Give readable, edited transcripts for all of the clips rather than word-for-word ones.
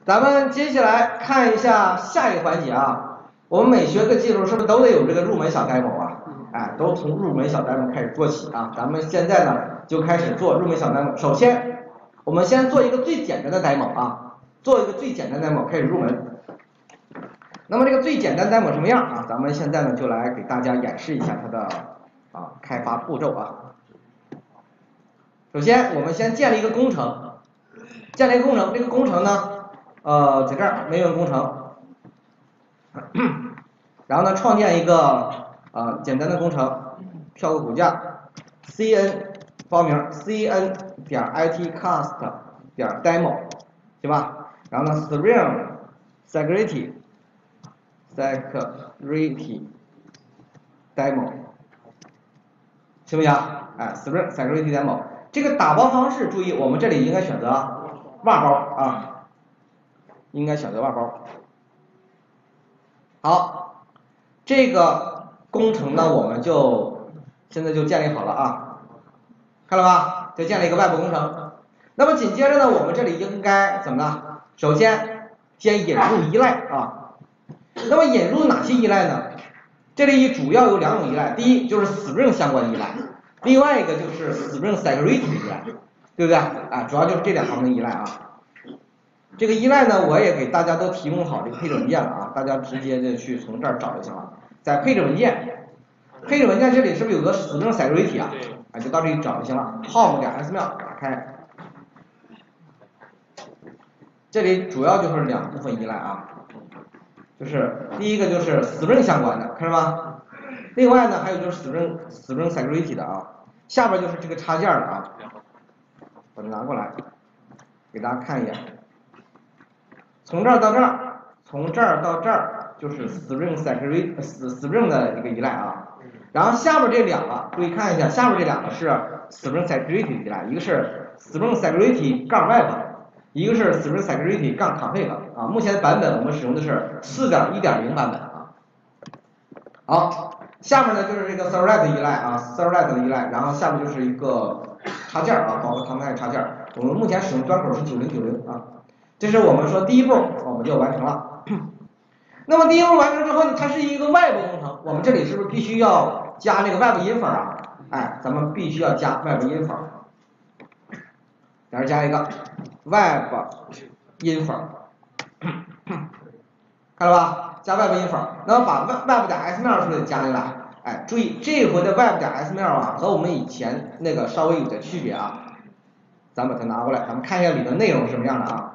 咱们接下来看一下下一个环节啊。我们每学个技术是不是都得有这个入门小 demo 啊？哎，都从入门小 demo 开始做起啊。咱们现在呢就开始做入门小 demo。首先，我们先做一个最简单的 demo 啊，做一个最简单的 demo 开始入门。那么这个最简单 demo 什么样啊？咱们现在呢就来给大家演示一下它的开发步骤啊。首先，我们先建立一个工程，这个工程呢。在这儿没文工程，然后呢创建一个简单的工程，跳个骨架 ，cn 包名 cn 点 itcast 点 demo， 对吧？然后呢 string security demo， 行不行？哎 ，string security demo 这个打包方式，注意我们这里应该选择外包啊。应该选择外包。好，这个工程呢，我们现在就建立好了啊，看了吧？就建立一个外部工程。那么紧接着呢，我们这里应该怎么呢？首先引入依赖啊。那么引入哪些依赖呢？这里主要有两种依赖，第一就是 Spring 相关的依赖，另外一个就是 Spring Security 的依赖，对不对？啊，主要就是这两方面的依赖啊。这个依赖呢，我也给大家都提供好这个配置文件了啊，大家直接就去从这儿找就行了。在配置文件这里是不是有个Spring Security 啊？就到这里找就行了。home.xml 打开，这里主要就是两部分依赖啊，就是第一个就是 Spring 相关的，看着吗？另外呢，还有就是 Spring Security 的啊，下边就是这个插件的啊，把它拿过来，给大家看一眼。从这儿到这儿，从这儿到这儿就是 Spring Security、Spring 的一个依赖啊。然后下边这两个，注意看一下，下边这两个是 Spring Security 依赖，一个是 Spring Security 杠 Web， 一个是 Spring Security 杠 Config 啊。目前的版本我们使用的是 4.1.0 版本啊。好，下面呢就是这个 Servlet 依赖啊 ，Servlet 的依赖，然后下面就是一个插件啊，包括他们还有插件。我们目前使用端口是9090啊。这是我们说第一步，我们就完成了。那么第一步完成之后呢，它是一个外部工程，我们这里是不是必须要加那个外部引粉啊？哎，咱们必须要加外部引粉，在这加一个外部引粉，看到吧？加外部引粉，那么把外部点 XML 是不是得加进来？哎，注意这回的外部点 XML 啊，和我们以前那个稍微有点区别啊。咱把它拿过来，咱们看一下里的内容是什么样的啊。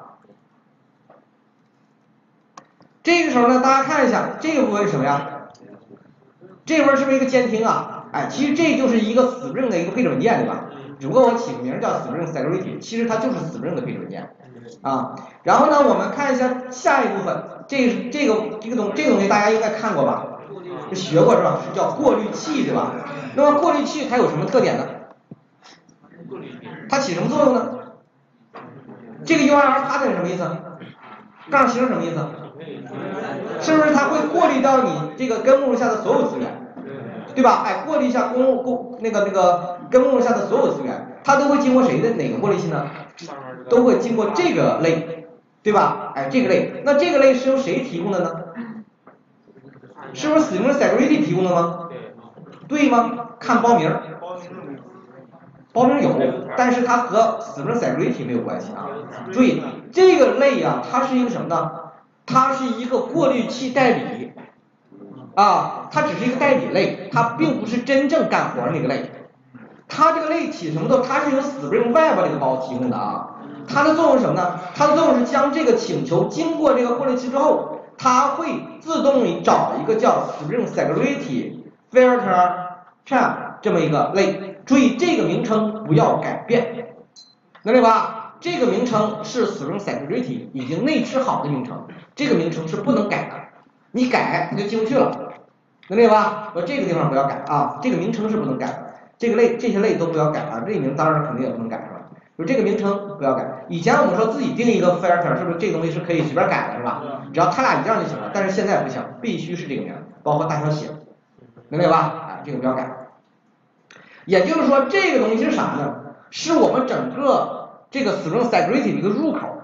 这个时候呢，大家看一下这个部分是什么呀？这部分是不是一个监听啊？哎，其实这就是一个 Spring 的一个配置文件，对吧？只不过我起个名叫 Spring Security， 其实它就是 Spring 的配置文件啊。然后呢，我们看一下下一部分，这个东西大家应该看过吧？学过是吧？是叫过滤器，对吧？那么过滤器它有什么特点呢？它起什么作用呢？这个 URL pattern 什么意思？杠形什么意思？是不是它会过滤到你这个根目录下的所有资源，对吧？哎，过滤一下那个根目录下的所有资源，它都会经过谁的哪个过滤器呢？都会经过这个类，对吧？哎，这个类，那这个类是由谁提供的呢？是不是 Spring Security 提供的吗？对吗？看包名，包名有，但是它和 Spring Security 没有关系啊。注意这个类啊，它是一个什么呢？它是一个过滤器代理啊，它只是一个代理类，它并不是真正干活的那个类。它这个类起什么作用？它是由 Spring Web 这个包提供的啊。它的作用是什么呢？它的作用是将这个请求经过这个过滤器之后，它会自动找一个叫 Spring Security Filter Trap 这么一个类。注意这个名称不要改变，能明白吧？这个名称是 Spring Security 已经内置好的名称，这个名称是不能改的，你改它就进不去了，能明白吧？这个地方不要改啊，这个名称是不能改的，这些类都不要改啊，类名当然肯定也不能改是吧？就这个名称不要改。以前我们说自己定一个 filter， 是不是这个东西是可以随便改的，是吧？只要它俩一样就行了。但是现在不行，必须是这个名，包括大小写，能明白吧？哎，这个不要改。也就是说，这个东西是啥呢？是我们整个这个 Spring Security 的一个入口，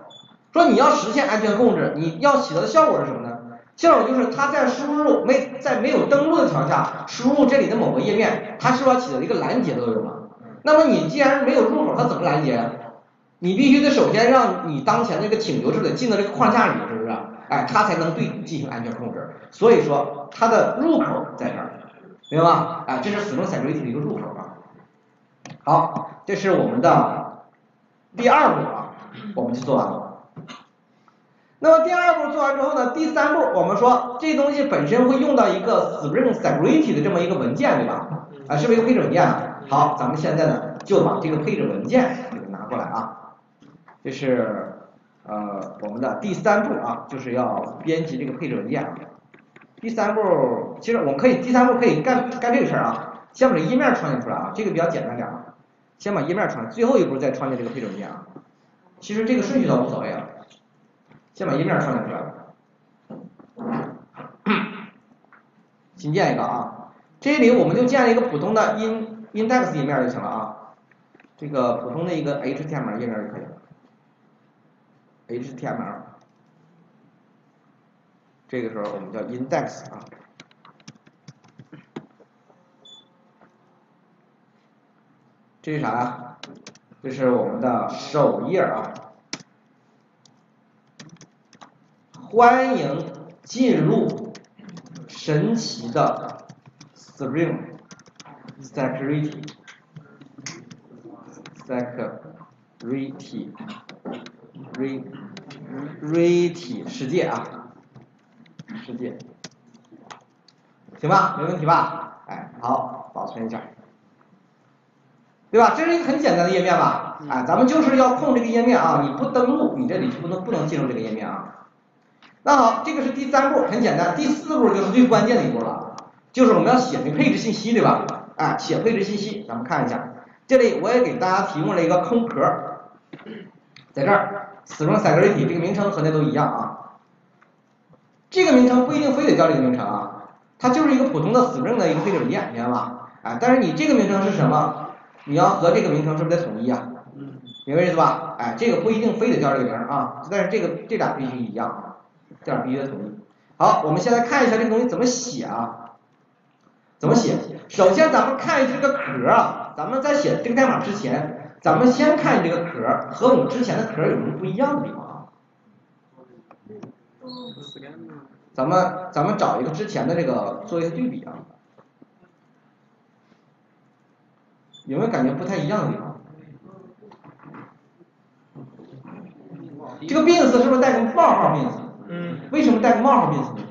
说你要实现安全控制，你要起到的效果是什么呢？效果就是它在输入在没有登录的情况下，输入这里的某个页面，它是不是要起到一个拦截作用啊？那么你既然没有入口，它怎么拦截啊？你必须得首先让你当前的这个请求者得进到这个框架里，是不是？哎，它才能对你进行安全控制。所以说它的入口在这儿，明白吧？哎，这是Spring Security的一个入口啊。好，这是我们的第2步啊，我们就做完了。那么第2步做完之后呢，第3步我们说这东西本身会用到一个Spring Security的这么一个文件，对吧？啊，是不是一个配置文件啊？好，咱们现在呢就把这个配置文件给它拿过来啊。这是我们的第3步啊，就是要编辑这个配置文件啊。第3步其实我们可以第3步可以干这个事儿啊，先把这页面创建出来啊，这个比较简单点啊。先把页面创建，最后一步再创建这个配置文件啊。其实这个顺序倒无所谓啊。先把页面创建出来，新建一个啊。这里我们就建了一个普通的index 页面就行了啊。这个普通的一个 HTML 页面就可以了。HTML， 这个时候我们叫 index 啊。这是啥呀？这是我们的首页啊。欢迎进入神奇的 Spring Security 世界啊，世界，行吧，没问题吧？哎，好，保存一下，对吧？这是一个很简单的页面吧？哎，咱们就是要控这个页面啊，你不登录，你这里就不能进入这个页面啊。那好，这个是第3步，很简单。第4步就是最关键的一步了，就是我们要写那配置信息，对吧？哎，写配置信息，咱们看一下，这里我也给大家提供了一个空壳，在这儿 Spring Security 这个名称和那都一样啊。这个名称不一定非得叫这个名称啊，它就是一个普通的Spring的一个配置文件，明白吧？哎，但是你这个名称是什么？你要和这个名称是不是得统一啊？明白意思吧？哎，这个不一定非得叫这个名啊，但是这俩必须一样啊。这样必须得统一。好，我们先来看一下这个东西怎么写啊？怎么写？首先咱们看一下这个壳啊，咱们在写这个代码之前，咱们先看这个壳和我们之前的壳有什么不一样的地方啊？咱们找一个之前的这个做一个对比啊，有没有感觉不太一样的地方？这个 beans 是不是带个冒号 beans？为什么带个冒号 beans 呢？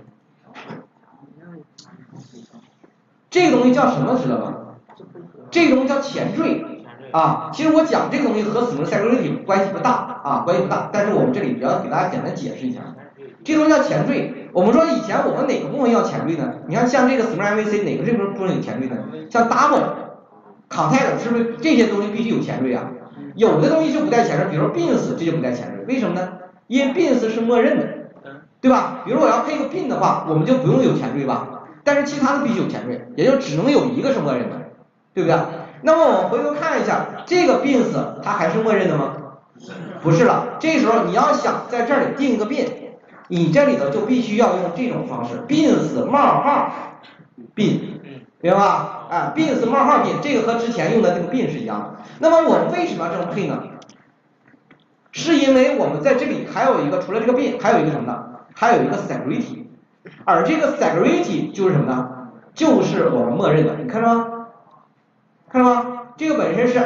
这个东西叫什么知道吗？这个东西叫前缀啊。其实我讲这个东西和Spring Security关系不大啊，关系不大。但是我们这里要给大家简单解释一下，这个东西叫前缀。我们说以前我们哪个部分要前缀呢？你看像这个 Spring MVC 哪个这部分有前缀呢？像 double、container 是不是这些东西必须有前缀啊？有的东西就不带前缀，比如说 beans 这就不带前缀，为什么呢？因为 beans 是默认的，对吧？比如我要配个 bin 的话，我们就不用有前缀吧，但是其他的必须有前缀，也就只能有一个是默认的，对不对？那么我们回头看一下，这个 beans 它还是默认的吗？不是了，这时候你要想在这里定一个 bin， 你这里头就必须要用这种方式 beans 冒号 bin， 明白吧？哎 beans 冒号 bin， 这个和之前用的这个 bin 是一样的。那么我们为什么要这么配呢？是因为我们在这里还有一个，除了这个 bin， 还有一个什么呢？还有一个 security， 而这个 security 就是什么呢？就是我们默认的，你看到吗？看到吗？这个本身是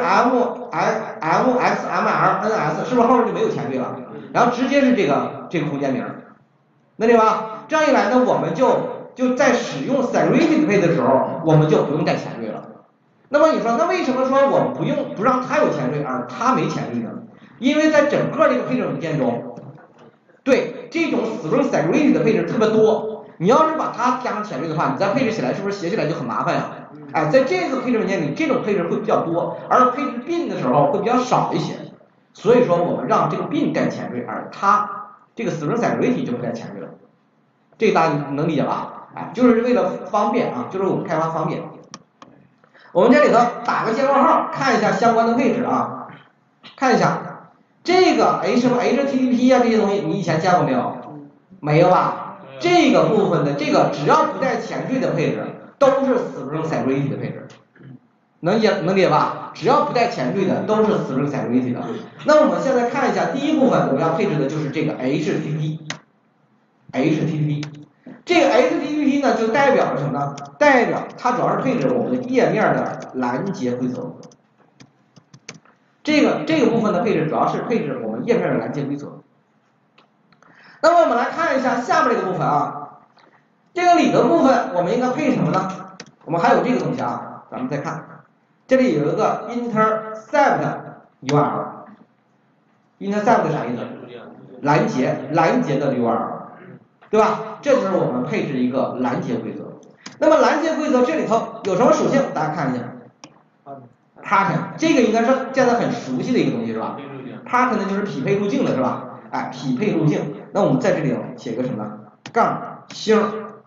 MXMLNS， 是不是后面就没有前缀了？然后直接是这个空间名，那对吧？这样一来呢，我们就在使用 security 配的时候，我们就不用带前缀了。那么你说，那为什么说我们不让它有前缀，而它没前缀呢？因为在整个这个配置文件中，对这种 Spring Security 的配置特别多，你要是把它加上前缀的话，你再配置起来是不是写起来就很麻烦呀？哎，在这个配置文件里，这种配置会比较多，而配置 bin 的时候会比较少一些。所以说我们让这个 bin 带前缀，而它这个 Spring Security 就不带前缀了。这个大家能理解吧？哎，就是为了方便啊，就是我们开发方便。我们这里头打个箭括号，看一下相关的配置啊，看一下这个 什么 HTTP 啊这些东西，你以前见过没有？没有吧？这个部分的这个只要不带前缀的配置，都是 Spring Security 的配置，能理解吧？只要不带前缀的，都是 Spring Security 的。那我们现在看一下第一部分我们要配置的就是这个 HTTP。这个 HTTP 呢，就代表着什么呢？代表它主要是配置我们的页面的拦截规则。这个部分的配置主要是配置我们页面的拦截规则。那么我们来看一下下面这个部分啊，这个里的部分我们应该配什么呢？我们还有这个东西啊，咱们再看，这里有一个 intercept URL。intercept 啥意思？拦截的 URL， 对吧？这就是我们配置一个拦截规则。那么拦截规则这里头有什么属性？大家看一下。Pattern 这个应该是现在很熟悉的一个东西是吧 ？Pattern 呢就是匹配路径的是吧？哎，匹配路径。那我们在这里写个什么呢？杠星。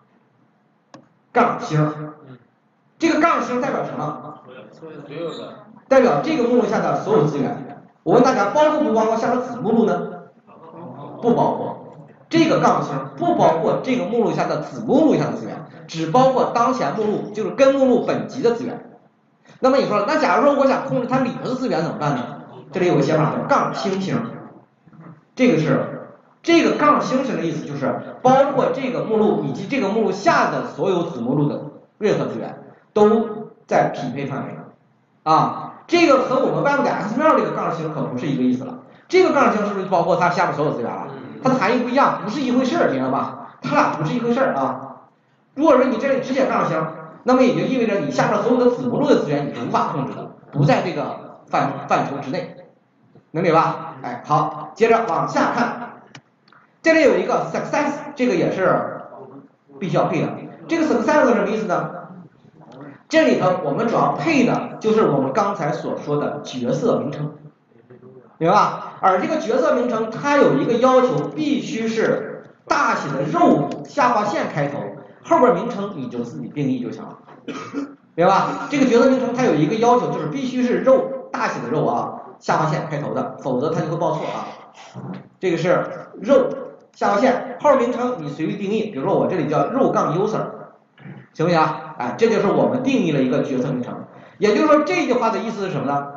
这个杠星代表什么？代表这个目录下的所有资源。我问大家，包括不包括下边子目录呢？不包括。这个杠星不包括这个目录下的子目录下的资源，只包括当前目录，就是根目录本级的资源。那么你说，那假如说我想控制它里头的资源怎么办呢？这里有个写法叫杠星型，这个杠星型的意思就是包括这个目录以及这个目录下的所有子目录的任何资源都在匹配范围啊。这个和我们外部点 XML 这个杠星可不是一个意思了。这个杠星是不是包括它下面所有资源了？它的含义不一样，不是一回事儿，明白吧？它俩不是一回事儿啊。如果说你这里只写杠星，那么也就意味着你下面所有的子目录的资源你是无法控制的，不在这个范畴之内，能理解吧？哎，好，接着往下看，这里有一个 success， 这个也是必须要配的。这个 success 是什么意思呢？这里头我们主要配的就是我们刚才所说的角色名称，明白吧？而这个角色名称它有一个要求，必须是大写的肉下划线开头。后边名称你就自己定义就行了，明白吧？这个角色名称它有一个要求，就是必须是肉大写的肉啊，下划线开头的，否则它就会报错啊。这个是肉下划线，后名称你随意定义，比如说我这里叫肉杠 user， 行不行啊？哎，这就是我们定义了一个角色名称。也就是说这句话的意思是什么呢？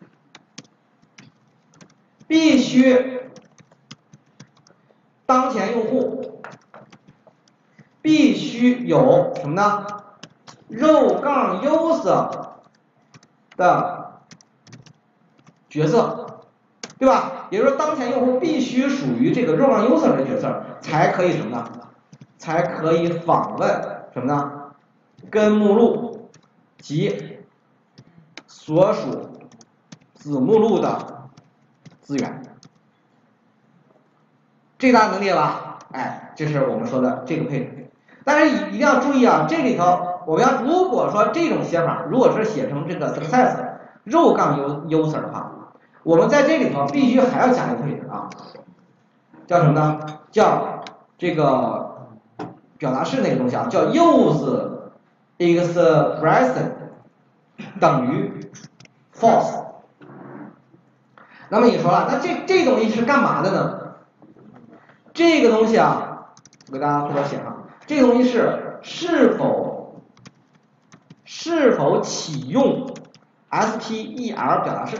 必须当前用户必须有什么呢？肉杠 user 的角色，对吧？也就是说，当前用户必须属于这个肉杠 user 的角色，才可以什么呢？才可以访问什么呢？根目录及所属子目录的资源。这大家能理解吧？哎，这是我们说的这个配置。但是一定要注意啊，这里头我们要如果说这种写法，如果是写成这个 success 肉杠 user 的话，我们在这里头必须还要加一个配置啊，叫什么呢？叫这个表达式那个东西啊，叫 use expression 等于 false。那么你说了，那这东西是干嘛的呢？这个东西啊，我给大家后边写上。这个东西是否启用 SPER 表达式，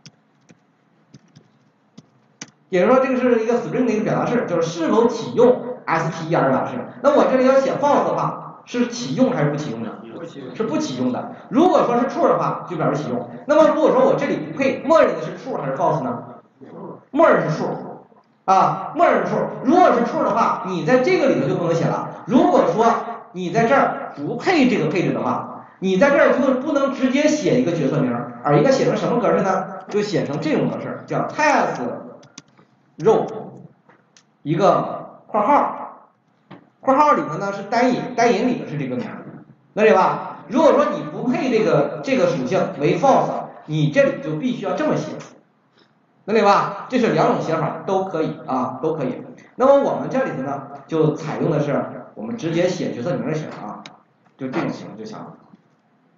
也就是说这个是一个 Spring 的一个表达式，就是是否启用 SPER 表达式。那我这里要写 false 的话，是启用还是不启用的？是不启用的。如果说是 true 的话，就表示启用。那么如果说我这里不配，默认的是 true 还是 false 呢？默认是 true。啊，默认 true。如果是 true 的话，你在这个里头就不能写了。如果说你在这儿不配这个配置的话，你在这儿就不能直接写一个角色名，而应该写成什么格式呢？就写成这种格式，叫 test row 一个括号，括号里头呢是单引，单引里头是这个名，能理解吧？如果说你不配这个属性为 false， 你这里就必须要这么写。能理解吧？这是两种写法都可以啊，都可以。那么我们这里头呢，就采用的是我们直接写角色名就行啊，就这种形式就行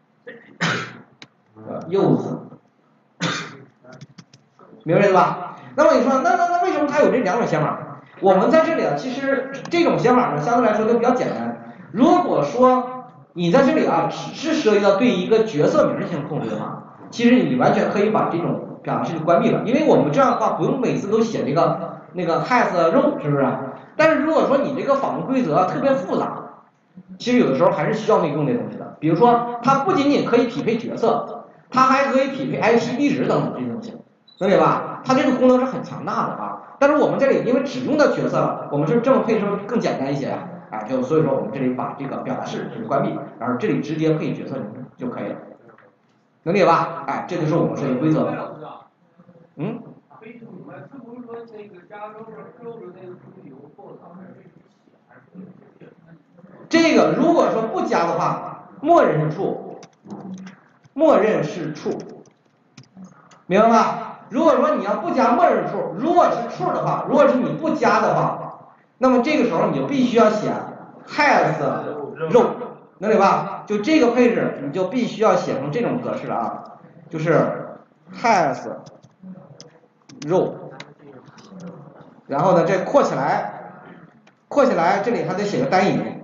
了。use， 明白了吧？ 那么你说，那为什么它有这两种写法？我们在这里啊，其实这种写法呢，相对来说就比较简单。如果说你在这里啊，只是涉及到对一个角色名进行控制的话，其实你完全可以把这种表达式就关闭了，因为我们这样的话不用每次都写那个 has row 是不是？但是如果说你这个访问规则特别复杂，其实有的时候还是需要用这东西的。比如说，它不仅仅可以匹配角色，它还可以匹配 IP 地址等等这些东西，能理解吧？它这个功能是很强大的啊。但是我们这里因为只用到角色了，我们是这么配是不是更简单一些呀？就所以说我们这里把这个表达式就是关闭，然后这里直接配角色名就可以了，能理解吧？这就是我们设计规则。嗯。是不是说那个加州的那个有后台还是这个如果说不加的话，默认是 true， 默认是 true， 明白吗？如果说你要不加默认 true， 如果是 true 的话，如果是你不加的话，那么这个时候你就必须要写 has row， 能理解吧？就这个配置你就必须要写成这种格式了啊，就是 has row， 然后呢这扩起来这里还得写个单引，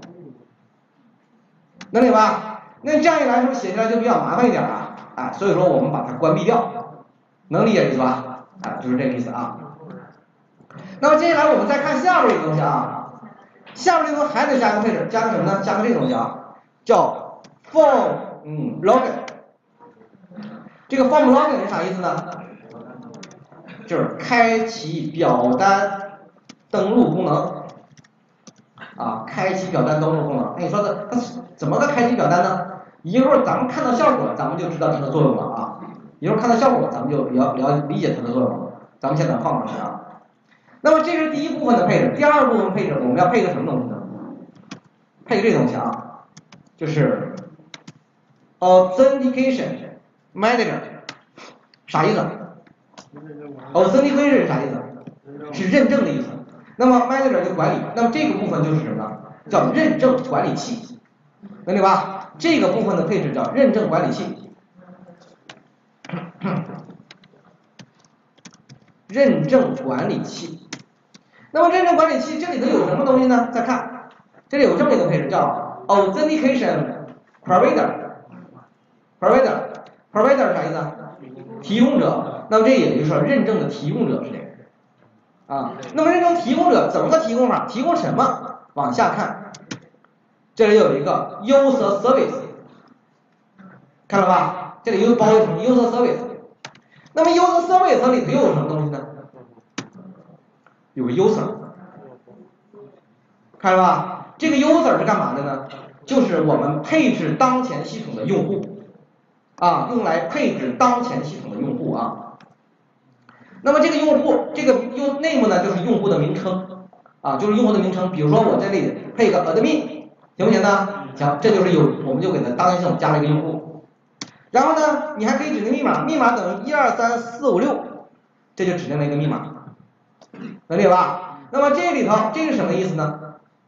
能理解吧？那这样一来说写起来就比较麻烦一点啊，所以说我们把它关闭掉，能理解意思吧？就是这个意思啊。那么接下来我们再看下边这个东西啊，下边这个东西还得加个配置，加个什么呢？加个这个东西啊，叫 form login。这个 form login 是啥意思呢？就是开启表单登录功能啊，开启表单登录功能。那你说的怎么个开启表单呢？一会儿咱们看到效果，咱们就知道它的作用了啊。一会儿看到效果，咱们就理解它的作用了。咱们先把它放上去啊。那么这是第一部分的配置，第二部分配置我们要配个什么东西呢？配这东西啊，就是 authentication manager， 啥意思？authentication 是啥意思？是认证的意思。那么 manager 就管理，那么这个部分就是什么呢？叫认证管理器，能理解吧？这个部分的配置叫认证管理器。认证管理器。那么认证管理器这里头有什么东西呢？再看，这里有这么一个配置叫 authentication provider。provider 啥意思？提供者。那么这也就是说认证的提供者是谁？那么认证提供者怎么个提供法？提供什么？往下看，这里有一个 user service， 看了吧？这里又包一层 user service。那么 user service 里头又有什么东西呢？有个 user， 看了吧？这个 user 是干嘛的呢？就是我们配置当前系统的用户用来配置当前系统的用户啊。那么这个用户，这个 name 呢，就是用户的名称就是用户的名称。比如说我这里配个 admin， 行不行呢？行，这就是我们就给它当前系统加了一个用户。然后呢，你还可以指定密码，密码等于1234566，这就指定了一个密码，能理解吧？那么这里头这是什么意思呢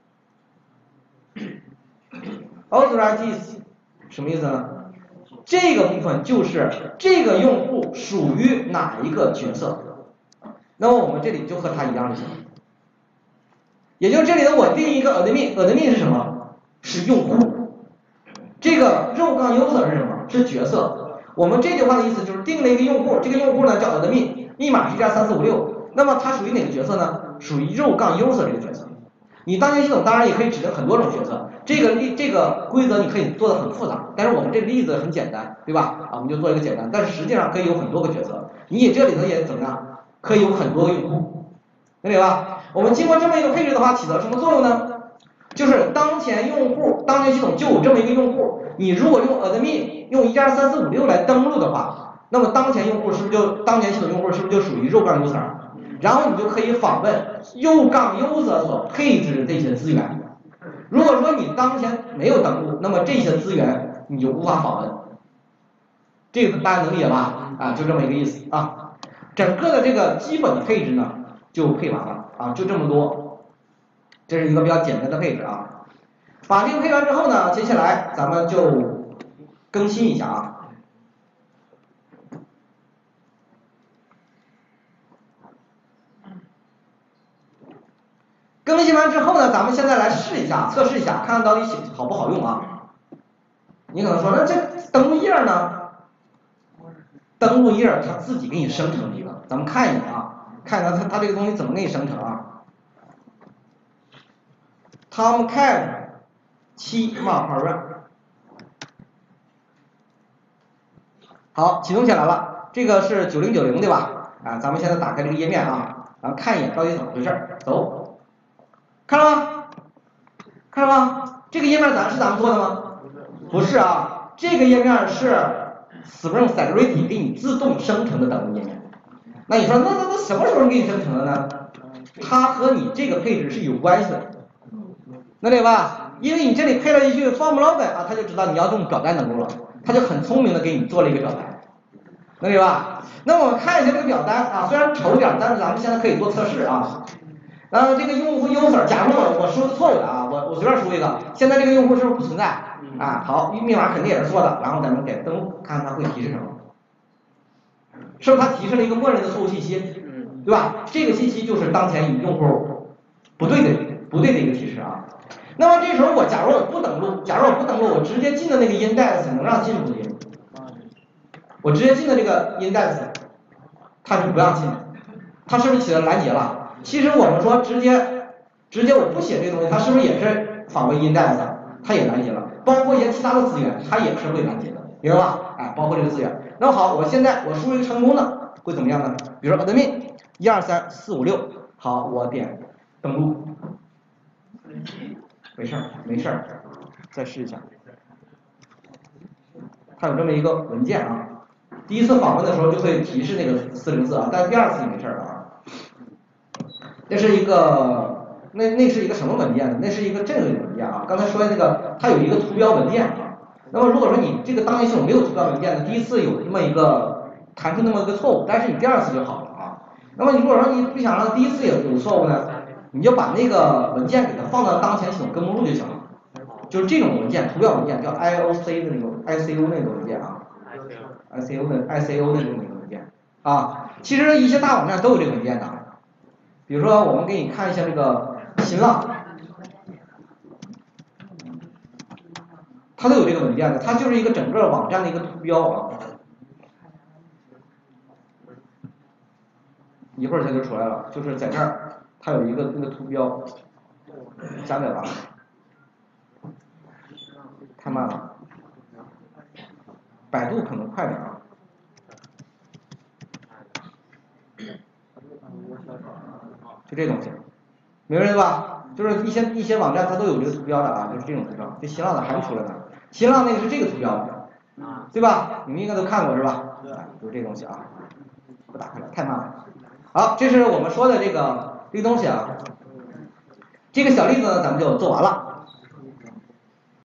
？authorities 什么意思呢？这个部分就是这个用户属于哪一个角色，那么我们这里就和它一样就行了。也就是这里的我定义一个 admin 是什么？是用户。这个肉杠 user 是什么？是角色。我们这句话的意思就是定了一个用户，这个用户呢叫 admin， 密码是1234566，那么它属于哪个角色呢？属于肉杠 user 这个角色。你当前系统当然也可以指定很多种角色，这个规则你可以做的很复杂，但是我们这个例子很简单，对吧？我们就做一个简单，但是实际上可以有很多个角色，你这里头也怎么样？可以有很多个用户，能理解吧？我们经过这么一个配置的话，起到什么作用呢？就是当前用户，当前系统就有这么一个用户，你如果用 admin 用1234566来登录的话，那么当前用户是不是就当前系统用户是不是就属于肉杠 user？然后你就可以访问右杠 user 所配置的这些资源。如果说你当前没有登录，那么这些资源你就无法访问。这个大家能理解吧？就这么一个意思啊。整个的这个基本的配置呢，就配完了就这么多。这是一个比较简单的配置啊。把这个配完之后呢，接下来咱们就更新一下更新完之后呢，咱们现在来试一下，测试一下，看看到底好不好用啊？你可能说，那这登录页呢？登录页它自己给你生成一个，咱们看一眼啊，看一看它这个东西怎么给你生成啊 ？Tomcat 7 Run， 好，启动起来了，这个是9090对吧？啊，咱们现在打开这个页面啊，然后看一眼到底怎么回事，走，看了吗？看了吗？这个页面咱们做的吗？不是啊，这个页面是 Spring Security 给你自动生成的登录页面。那你说那什么时候给你生成的呢？它和你这个配置是有关系的，能理解吧？因为你这里配了一句 form login 啊，它就知道你要用表单登录了，它就很聪明的给你做了一个表单，能理解吧？那我们看一下这个表单啊，虽然丑点，但是咱们现在可以做测试啊。这个用户 user， 假如我输的错误的啊，我随便输一个，现在这个用户是不是不存在啊？好，密码肯定也是错的，然后咱们给登录，看看它会提示什么，是不是它提示了一个默认的错误信息，对吧？这个信息就是当前用户不对的一个提示啊。那么这时候假如我不登录，我直接进的那个 index 能让进入的页面，我直接进的这个 index 它是不让进的，它是不是起了拦截了？其实我们说直接我不写这个东西，它是不是也是访问 index， 它也拦截了，包括一些其他的资源，它也是会拦截的，明白吧？哎，包括这个资源。那么好，我现在我输入一个成功的，会怎么样呢？比如说 admin 1234566，好，我点登录，没事儿，再试一下。它有这么一个文件啊，第一次访问的时候就会提示那个404啊，但第二次没事啊。那是一个那是一个什么文件呢？那是一个这个文件啊。刚才说的那个，它有一个图标文件啊。那么如果说你这个当前系统没有图标文件呢，第一次有那么一个弹出那么一个错误，但是你第二次就好了啊。那么你如果说你不想让第一次也有错误呢，你就把那个文件给它放到当前系统根目录就行了。就是这种文件，图标文件叫 IOC 的那种 ICO 那个文件啊 ，ICO 的那种文件啊。其实一些大网站都有这个文件的。比如说，我们给你看一下这个新浪，它都有这个文件的，它就是一个整个网站的一个图标啊。一会儿它就出来了，就是在这儿，它有一个那个图标，加载吧，太慢了，百度可能快点啊。就这东西，明白吧？就是一些网站它都有这个图标的啊，就是这种图标。这新浪的还没出来呢，新浪那个是这个图标的，对吧？你们应该都看过是吧？就是这东西啊，不打开了，太慢了。好，这是我们说的这个东西啊。这个小例子呢，咱们就做完了。